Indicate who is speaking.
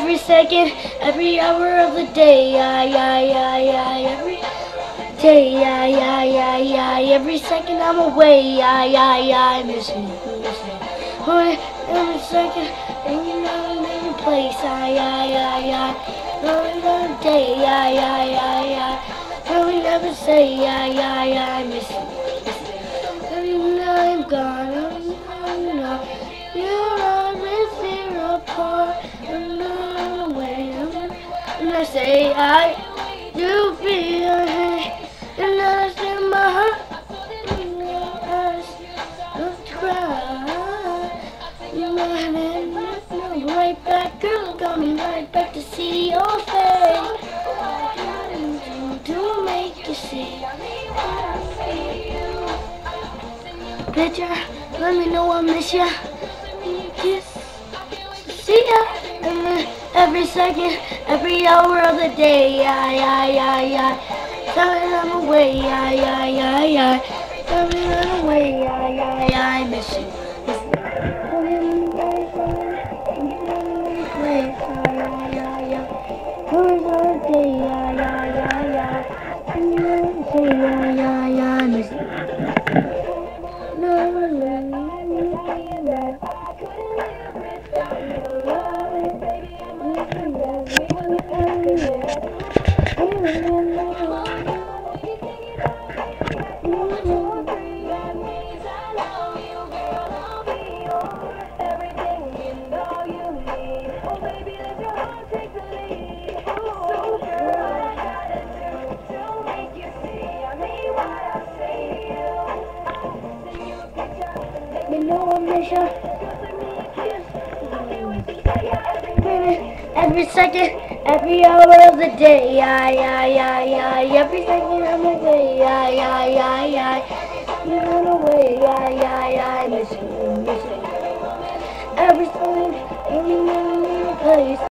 Speaker 1: every second, every hour of the day, every day, every second I'm away, I miss you, every second, every place, every day, every never say, I miss you, I'm gone, you're always here apart, and I'm away, and I say I do feel it, and I say my heart, and your eyes don't cry, you're right back, girl, coming right back to see your face, to make you see. Picture, let me know I miss ya. Kiss, see ya. Every second, every hour of the day, Sorry I'm away, Sorry I'm away, I miss you. I miss you. You know I miss you. Every second, every hour of the day, every second I'm away, you run away, I miss you, Every time, every place.